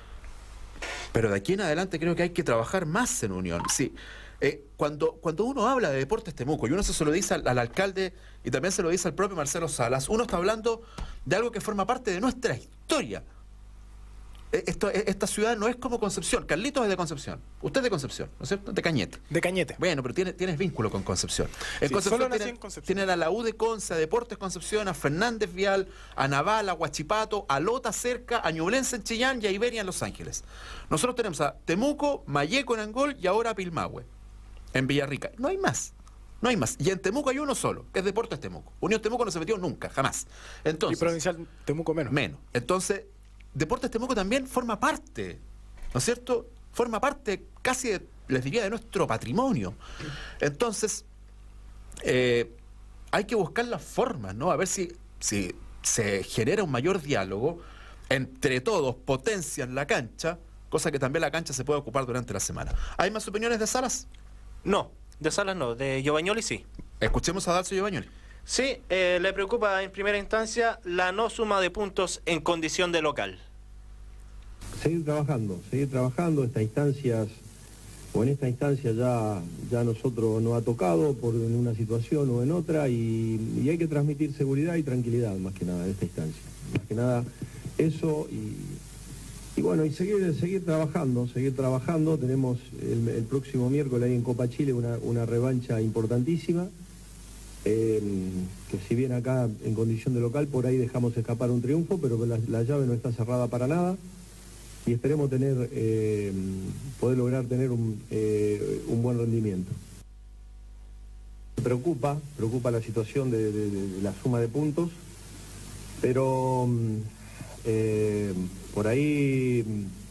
Pero de aquí en adelante creo que hay que trabajar más en unión. Sí. Eh, cuando, cuando uno habla de Deportes Temuco y uno se lo dice al, al alcalde y también se lo dice al propio Marcelo Salas, uno está hablando de algo que forma parte de nuestra historia. Eh, esto, eh, esta ciudad no es como Concepción. Carlitos es de Concepción. Usted es de Concepción, ¿no es cierto? De Cañete. De Cañete. Bueno, pero tiene, tienes vínculo con Concepción. En Sí, Concepción solo nací tienen, en Concepción. tienen a la U de Conce, a Deportes Concepción, a Fernández Vial, a Naval, a Huachipato, a Lota cerca, a Ñublense en Chillán y a Iberia en Los Ángeles. Nosotros tenemos a Temuco, Malleco en Angol y ahora a Pilmahue, en Villarrica. No hay más. No hay más. Y en Temuco hay uno solo, que es Deportes Temuco. Unión Temuco no se metió nunca, jamás. Entonces, Y Provincial Temuco menos. menos. Entonces, Deportes Temuco también forma parte, ¿no es cierto? Forma parte casi, de, les diría, de nuestro patrimonio. Entonces, eh, hay que buscar las formas, ¿no? A ver si, si se genera un mayor diálogo, entre todos potencian la cancha, cosa que también la cancha se puede ocupar durante la semana. ¿Hay más opiniones de Salas? No, de Salas no, de Giovagnoli sí. Escuchemos a Dalcio Giovagnoli. Sí, eh, le preocupa en primera instancia la no suma de puntos en condición de local. Seguir trabajando, seguir trabajando, estas instancias, o en esta instancia ya, ya a nosotros nos ha tocado por en una situación o en otra, y, y hay que transmitir seguridad y tranquilidad más que nada en esta instancia. Más que nada eso y, y bueno, y seguir, seguir trabajando, seguir trabajando. Tenemos el, el próximo miércoles ahí en Copa Chile una, una revancha importantísima. Eh, que si bien acá en condición de local por ahí dejamos escapar un triunfo, pero la, la llave no está cerrada para nada y esperemos tener eh, poder lograr tener un, eh, un buen rendimiento. Preocupa, preocupa la situación de, de, de la suma de puntos, pero eh, por ahí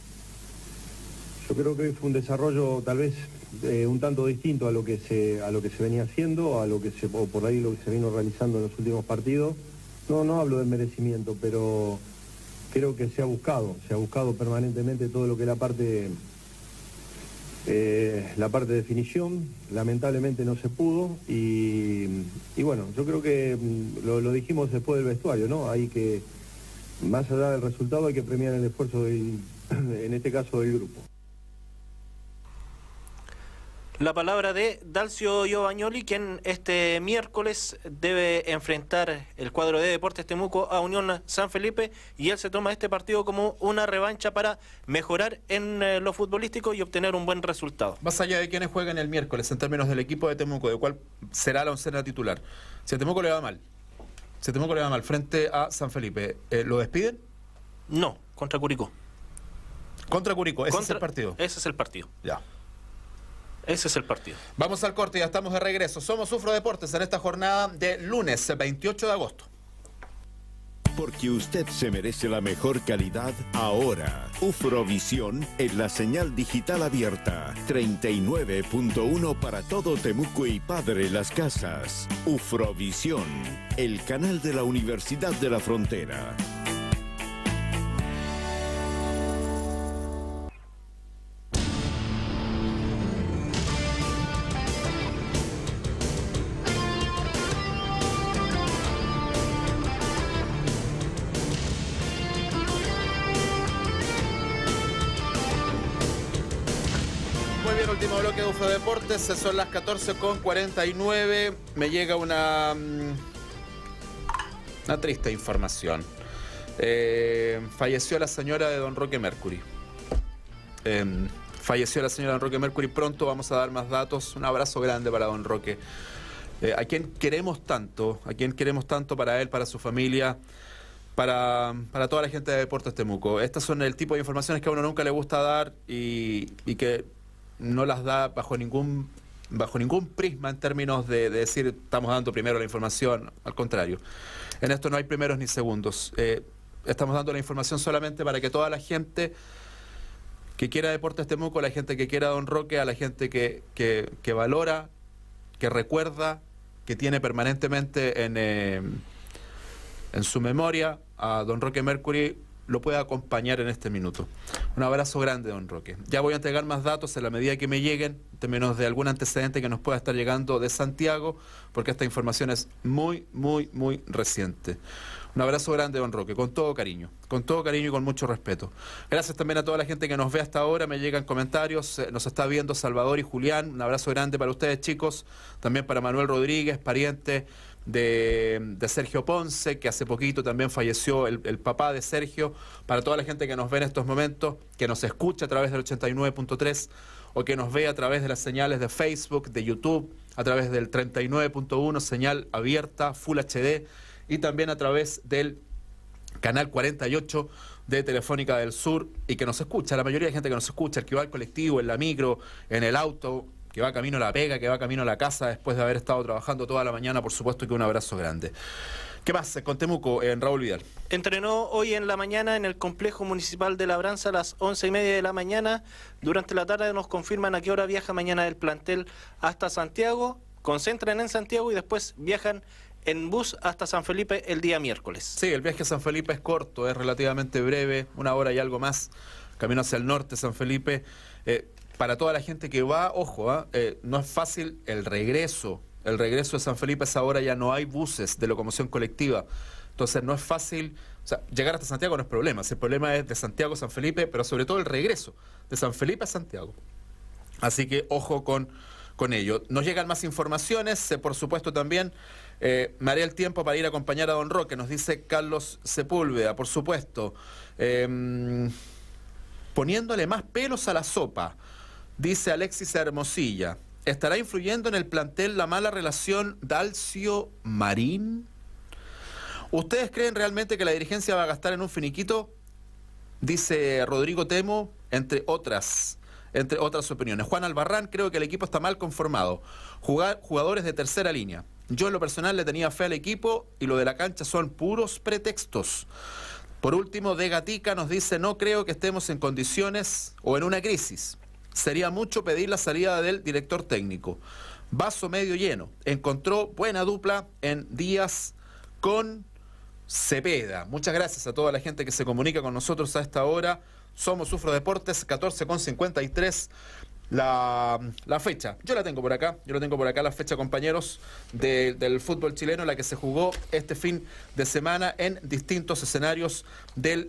yo creo que fue un desarrollo tal vez Eh, un tanto distinto a lo que se a lo que se venía haciendo, a lo que se o por ahí lo que se vino realizando en los últimos partidos. No no hablo de merecimiento, pero creo que se ha buscado, se ha buscado permanentemente todo lo que es la parte eh, la parte de definición. Lamentablemente no se pudo y, y bueno, yo creo que lo, lo dijimos después del vestuario, ¿no? Hay que, más allá del resultado, hay que premiar el esfuerzo del, en este caso del grupo. La palabra de Dalcio Giovagnoli, quien este miércoles debe enfrentar el cuadro de Deportes Temuco a Unión San Felipe, y él se toma este partido como una revancha para mejorar en eh, lo futbolístico y obtener un buen resultado. Más allá de quienes juegan el miércoles, en términos del equipo de Temuco, de cuál será la oncena titular, si a Temuco le va mal, si a Temuco le va mal frente a San Felipe, eh, ¿lo despiden? No, contra Curicó. Contra Curicó, ese Contra, es el partido. Ese es el partido. Ya. Ese es el partido. Vamos al corte y ya estamos de regreso. Somos Ufro Deportes en esta jornada de lunes veintiocho de agosto. Porque usted se merece la mejor calidad ahora. Ufrovisión en la señal digital abierta. treinta y nueve punto uno para todo Temuco y Padre Las Casas. Ufrovisión, el canal de la Universidad de la Frontera. Último bloque de Ufro Deportes, son las catorce con cuarenta y nueve. Me llega una, una triste información. Eh, falleció la señora de Don Roque Mercury. Eh, falleció la señora de Don Roque Mercury. Pronto vamos a dar más datos. Un abrazo grande para Don Roque. Eh, a quien queremos tanto, a quien queremos tanto para él, para su familia, para, para toda la gente de Deportes Temuco. Estas son el tipo de informaciones que a uno nunca le gusta dar y, y que no las da bajo ningún bajo ningún prisma en términos de, de decir estamos dando primero la información. Al contrario, en esto no hay primeros ni segundos. Eh, estamos dando la información solamente para que toda la gente que quiera Deportes Temuco, la gente que quiera a Don Roque, a la gente que, que, que valora, que recuerda, que tiene permanentemente en, eh, en su memoria a Don Roque Mercury, lo pueda acompañar en este minuto. Un abrazo grande, Don Roque. Ya voy a entregar más datos en la medida que me lleguen, en menos de algún antecedente que nos pueda estar llegando de Santiago, porque esta información es muy, muy, muy reciente. Un abrazo grande, Don Roque, con todo cariño, con todo cariño y con mucho respeto. Gracias también a toda la gente que nos ve hasta ahora, me llegan comentarios, nos está viendo Salvador y Julián, un abrazo grande para ustedes, chicos, también para Manuel Rodríguez, pariente de, de Sergio Ponce, que hace poquito también falleció el, el papá de Sergio, para toda la gente que nos ve en estos momentos, que nos escucha a través del ochenta y nueve punto tres o que nos ve a través de las señales de Facebook, de YouTube, a través del treinta y nueve punto uno, señal abierta, Full H D, y también a través del canal cuarenta y ocho de Telefónica del Sur, y que nos escucha, la mayoría de gente que nos escucha, el que va al colectivo, en la micro, en el auto, que va camino a la pega, que va camino a la casa después de haber estado trabajando toda la mañana, por supuesto que un abrazo grande. ¿Qué más con Temuco, en Raúl Vidal? Entrenó hoy en la mañana en el complejo municipal de Labranza a las once y media de la mañana. Durante la tarde nos confirman a qué hora viaja mañana el plantel hasta Santiago. Concentran en Santiago y después viajan en bus hasta San Felipe el día miércoles. Sí, el viaje a San Felipe es corto, es relativamente breve, una hora y algo más, camino hacia el norte, San Felipe. Eh, para toda la gente que va, ojo, ¿eh? Eh, no es fácil el regreso El regreso de San Felipe es ahora, ya no hay buses de locomoción colectiva. Entonces no es fácil, o sea, llegar hasta Santiago no es problema. El problema es de Santiago a San Felipe, pero sobre todo el regreso de San Felipe a Santiago. Así que ojo con, con ello. Nos llegan más informaciones, eh, por supuesto también. Eh, me haré el tiempo para ir a acompañar a Don Roque, nos dice Carlos Sepúlveda, por supuesto. Eh, poniéndole más pelos a la sopa, dice Alexis Hermosilla. ¿Estará influyendo en el plantel la mala relación Dalcio-Marín? ¿Ustedes creen realmente que la dirigencia va a gastar en un finiquito? Dice Rodrigo Temo, entre otras, entre otras opiniones. Juan Albarrán, creo que el equipo está mal conformado. Jugar, jugadores de tercera línea. Yo en lo personal le tenía fe al equipo y lo de la cancha son puros pretextos. Por último, De Gatica nos dice, no creo que estemos en condiciones o en una crisis. Sería mucho pedir la salida del director técnico. Vaso medio lleno. Encontró buena dupla en Díaz con Cepeda. Muchas gracias a toda la gente que se comunica con nosotros a esta hora. Somos Ufro Deportes, catorce con cincuenta y tres. La, la fecha, yo la tengo por acá, yo la tengo por acá, la fecha, compañeros, de, del fútbol chileno, la que se jugó este fin de semana en distintos escenarios del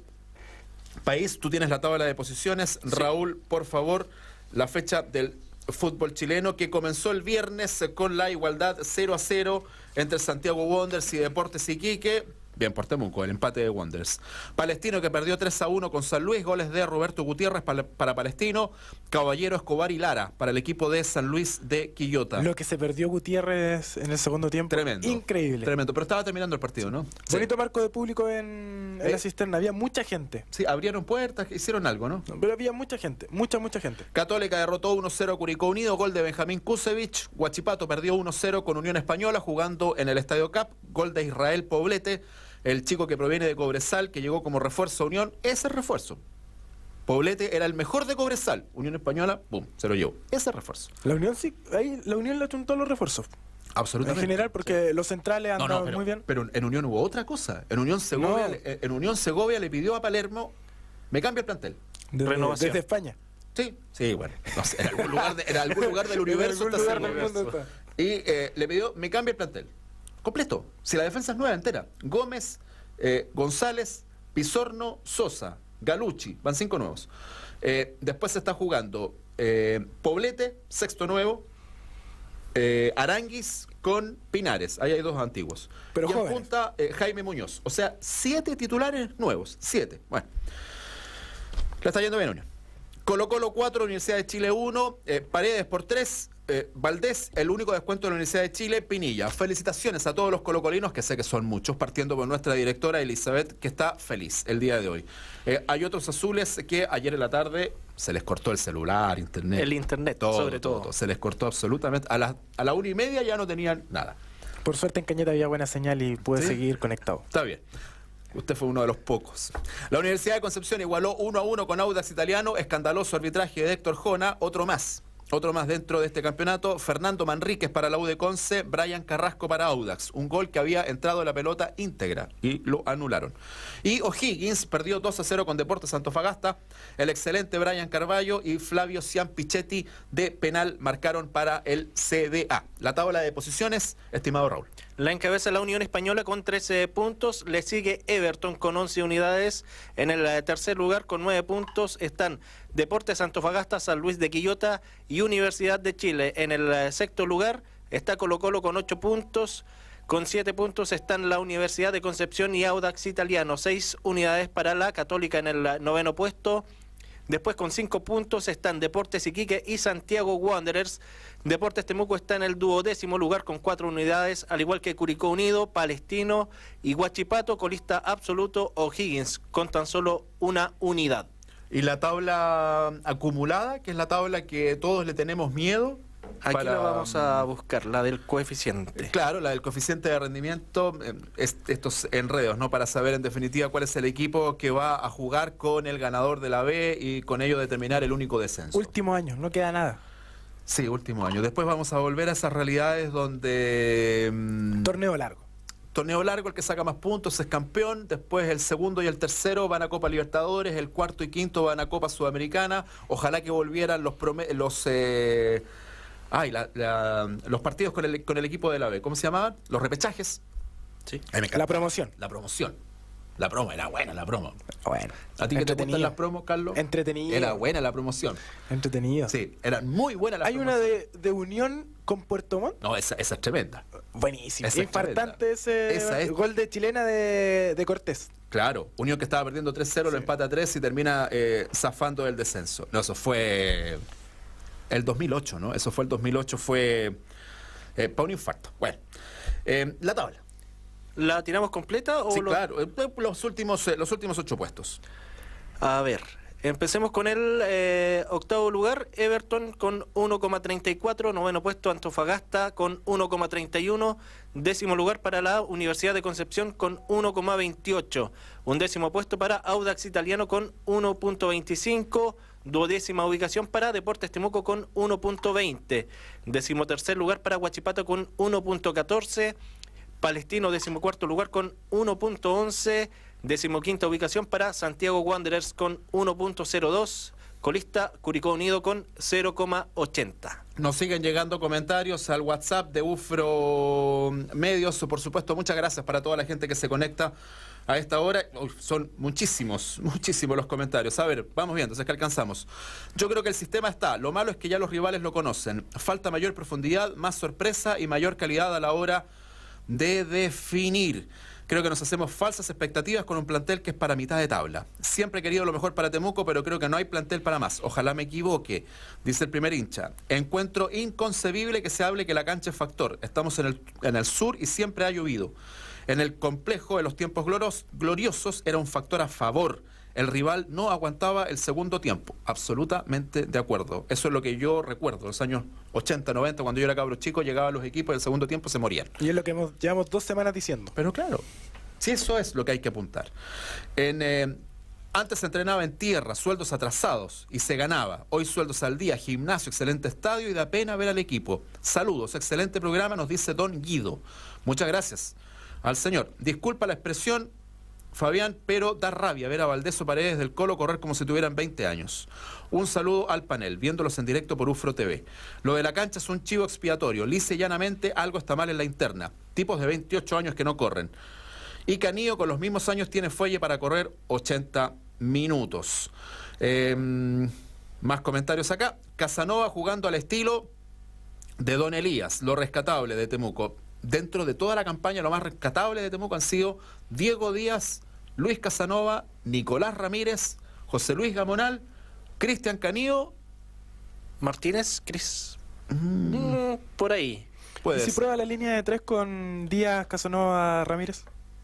país. Tú tienes la tabla de posiciones, sí. Raúl, por favor, la fecha del fútbol chileno que comenzó el viernes con la igualdad cero a cero entre Santiago Wanderers y Deportes Iquique. Bien por Temuco, el empate de Wanderers. Palestino que perdió tres a uno con San Luis, goles de Roberto Gutiérrez para, para Palestino, Caballero, Escobar y Lara para el equipo de San Luis de Quillota. Lo que se perdió Gutiérrez en el segundo tiempo. Tremendo. Increíble. Tremendo, pero estaba terminando el partido, ¿no? Bonito Sí. marco de público en, en ¿Eh? la cisterna, había mucha gente. Sí, abrieron puertas, hicieron algo, ¿no? Pero había mucha gente, mucha, mucha gente. Católica derrotó uno cero a Curicó Unido, gol de Benjamín Kusevich. Huachipato perdió uno cero con Unión Española jugando en el Estadio Cap, gol de Israel Poblete. El chico que proviene de Cobresal, que llegó como refuerzo a Unión, ese refuerzo. Poblete era el mejor de Cobresal. Unión Española, boom, se lo llevó. Ese refuerzo. La Unión sí, ahí la Unión le achuntó los refuerzos. Absolutamente. En general, porque sí. Los centrales han no, dado no, pero, muy bien. Pero en Unión hubo otra cosa. En Unión Segovia, No. le, en Unión Segovia le pidió a Palermo, me cambia el plantel. Desde, Renovación. desde España. Sí, sí, bueno. No sé, en algún lugar, de, en algún lugar del universo está lugar seguro. del mundo está. Y eh, le pidió, me cambia el plantel. Completo. Si la defensa es nueva, entera. Gómez, eh, González, Pizorno, Sosa, Galucci, van cinco nuevos. Eh, después se está jugando eh, Poblete, sexto nuevo, eh, Aranguis con Pinares, ahí hay dos antiguos. Pero y en jóvenes. punta eh, Jaime Muñoz. O sea, siete titulares nuevos, siete. Bueno, le está yendo bien Unión. Colo Colo cuatro, Universidad de Chile uno, eh, Paredes por tres, eh, Valdés, el único descuento de la Universidad de Chile, Pinilla. Felicitaciones a todos los colocolinos, que sé que son muchos, partiendo por nuestra directora Elizabeth, que está feliz el día de hoy. Eh, hay otros azules que ayer en la tarde se les cortó el celular, internet. El internet, sobre todo. Se les cortó absolutamente. A la, a la una y media ya no tenían nada. Por suerte en Cañete había buena señal y pude ¿Sí? seguir conectado. Está bien. Usted fue uno de los pocos. La Universidad de Concepción igualó uno a uno con Audax Italiano. Escandaloso arbitraje de Héctor Jona. Otro más. Otro más dentro de este campeonato. Fernando Manríquez para la U de Conce. Brian Carrasco para Audax. Un gol que había entrado en la pelota íntegra y lo anularon. Y O'Higgins perdió dos a cero con Deportes Antofagasta. El excelente Brian Carballo y Flavio Ciampichetti de penal marcaron para el C D A. La tabla de posiciones, estimado Raúl. La encabeza la Unión Española con trece puntos, le sigue Everton con once unidades, en el eh, tercer lugar con nueve puntos están Deportes Antofagasta, San Luis de Quillota y Universidad de Chile. En el eh, sexto lugar está Colo Colo con ocho puntos, con siete puntos están la Universidad de Concepción y Audax Italiano, seis unidades para la Católica en el eh, noveno puesto. Después con cinco puntos están Deportes Iquique y Santiago Wanderers. Deportes Temuco está en el duodécimo lugar con cuatro unidades, al igual que Curicó Unido, Palestino y Huachipato, colista absoluto O'Higgins, con tan solo una unidad. Y la tabla acumulada, que es la tabla que todos le tenemos miedo. Aquí para- la vamos a buscar, la del coeficiente. Claro, la del coeficiente de rendimiento, eh, es- estos enredos, ¿no? Para saber en definitiva cuál es el equipo que va a jugar con el ganador de la B y con ello determinar el único descenso. Último año, no queda nada. Sí, último año. Después vamos a volver a esas realidades donde... mm, Torneo largo. torneo largo, el que saca más puntos es campeón, después el segundo y el tercero van a Copa Libertadores, el cuarto y quinto van a Copa Sudamericana, ojalá que volvieran los, prome- los eh, Ay, la, la, los partidos con el, con el equipo de la B, ¿cómo se llamaban? Los repechajes. Sí. Ay, me encanta. La promoción. La promoción. La promo, era buena la promo. Bueno. ¿A ti que te gustan entretenido. las promos, Carlos? Entretenido. Era buena la promoción. Entretenido. Sí, eran muy buenas las Hay una promociones. de, de Unión con Puerto Montt. No, esa, esa es tremenda. Buenísimo. Esa es Infartante ese Esa es- gol de chilena de, de Cortés. Claro, Unión que estaba perdiendo tres cero, lo empata a tres y termina eh, zafando del descenso. No, eso fue el dos mil ocho, ¿no? Eso fue el dos mil ocho, fue eh, para un infarto. Bueno, eh, la tabla. ¿La tiramos completa o Sí, lo- claro, eh, los últimos, eh, los últimos ocho puestos. A ver, empecemos con el eh, octavo lugar, Everton con uno coma treinta y cuatro, noveno puesto Antofagasta con uno coma treinta y uno, décimo lugar para la Universidad de Concepción con uno coma veintiocho, un décimo puesto para Audax Italiano con uno coma veinticinco, duodécima ubicación para Deportes Temuco con uno coma veinte, decimotercer lugar para Huachipato con uno coma catorce, Palestino decimocuarto lugar con uno coma once, decimoquinta ubicación para Santiago Wanderers con uno coma cero dos, colista Curicó Unido con cero coma ochenta. Nos siguen llegando comentarios al WhatsApp de UFRO Medios. Por supuesto, muchas gracias para toda la gente que se conecta a esta hora. Uy, son muchísimos, muchísimos los comentarios. A ver, vamos viendo, es que alcanzamos. Yo creo que el sistema está. Lo malo es que ya los rivales lo conocen. Falta mayor profundidad, más sorpresa y mayor calidad a la hora de definir. Creo que nos hacemos falsas expectativas con un plantel que es para mitad de tabla. Siempre he querido lo mejor para Temuco, pero creo que no hay plantel para más. Ojalá me equivoque, dice el primer hincha. Encuentro inconcebible que se hable que la cancha es factor. Estamos en el, en el sur y siempre ha llovido. En el complejo de los tiempos gloros, gloriosos era un factor a favor. El rival no aguantaba el segundo tiempo. Absolutamente de acuerdo. Eso es lo que yo recuerdo. Los años ochenta, noventa, cuando yo era cabro chico, llegaban los equipos y el segundo tiempo se morían. Y es lo que hemos, llevamos dos semanas diciendo. Pero claro, sí, eso es lo que hay que apuntar. En, eh, antes se entrenaba en tierra, sueldos atrasados y se ganaba. Hoy sueldos al día, gimnasio, excelente estadio y da pena ver al equipo. Saludos, excelente programa, nos dice Don Guido. Muchas gracias al señor. Disculpa la expresión, Fabián, pero da rabia ver a Valdés o Paredes del Colo correr como si tuvieran veinte años. Un saludo al panel, viéndolos en directo por UFRO T V. Lo de la cancha es un chivo expiatorio. Lisa y llanamente, algo está mal en la interna. Tipos de veintiocho años que no corren. Y Canillo con los mismos años tiene fuelle para correr ochenta minutos. Eh, más comentarios acá. Casanova jugando al estilo de Don Elías, lo rescatable de Temuco. Dentro de toda la campaña, lo más rescatable de Temuco han sido Diego Díaz, Luis Casanova, Nicolás Ramírez, José Luis Gamonal, Cristian Canillo. Martínez, Cris. Mm, por ahí. Puede ¿Y si ser. prueba la línea de tres con Díaz, Casanova, Ramírez?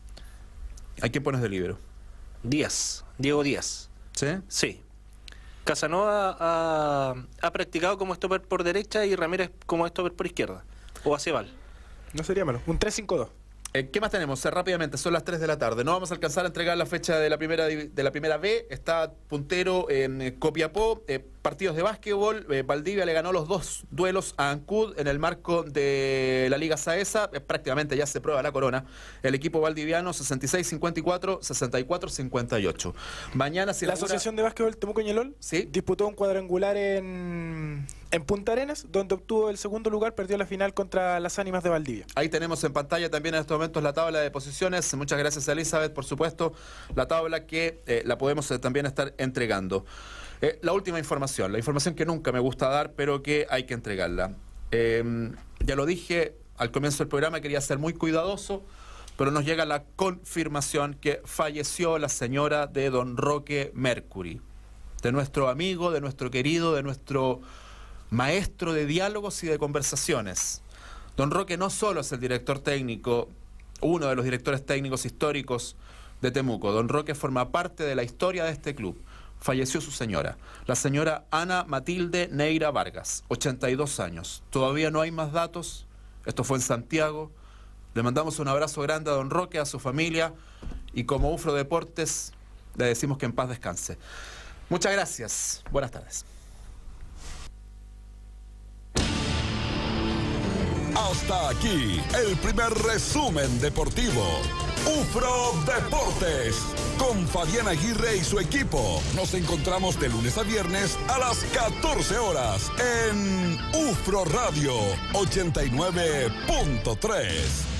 ¿A quién pones de libro? Díaz, Diego Díaz. ¿Sí? Sí. Casanova ha, ha practicado como stopper por derecha y Ramírez como stopper por izquierda. O Acebal. No sería malo. Un tres cinco dos. Eh, ¿Qué más tenemos? Eh, rápidamente, son las tres de la tarde. No vamos a alcanzar a entregar la fecha de la primera divi- de la primera B. Está puntero en eh, Copiapó. Eh, partidos de básquetbol. Eh, Valdivia le ganó los dos duelos a Ancud en el marco de la Liga Saesa. Eh, prácticamente ya se prueba la corona. El equipo valdiviano sesenta y seis cincuenta y cuatro, sesenta y cuatro cincuenta y ocho. Mañana se La inaugura- Asociación de Básquetbol Temuco Ñelol Sí. disputó un cuadrangular en, en Punta Arenas, donde obtuvo el segundo lugar, perdió la final contra las Ánimas de Valdivia. Ahí tenemos en pantalla también en estos momentos la tabla de posiciones. Muchas gracias a Elizabeth, por supuesto. La tabla que eh, la podemos eh, también estar entregando. Eh, la última información, la información que nunca me gusta dar, pero que hay que entregarla. Eh, ya lo dije al comienzo del programa, quería ser muy cuidadoso, pero nos llega la confirmación que falleció la señora de Don Roque Mercury, de nuestro amigo, de nuestro querido, de nuestro maestro de diálogos y de conversaciones. Don Roque no solo es el director técnico, uno de los directores técnicos históricos de Temuco. Don Roque forma parte de la historia de este club. Falleció su señora, la señora Ana Matilde Neira Vargas, ochenta y dos años. Todavía no hay más datos. Esto fue en Santiago. Le mandamos un abrazo grande a Don Roque, a su familia, y como UFRO Deportes le decimos que en paz descanse. Muchas gracias. Buenas tardes. Hasta aquí el primer resumen deportivo. UFRO Deportes, con Fabián Aguirre y su equipo. Nos encontramos de lunes a viernes a las catorce horas en UFRO Radio ochenta y nueve punto tres.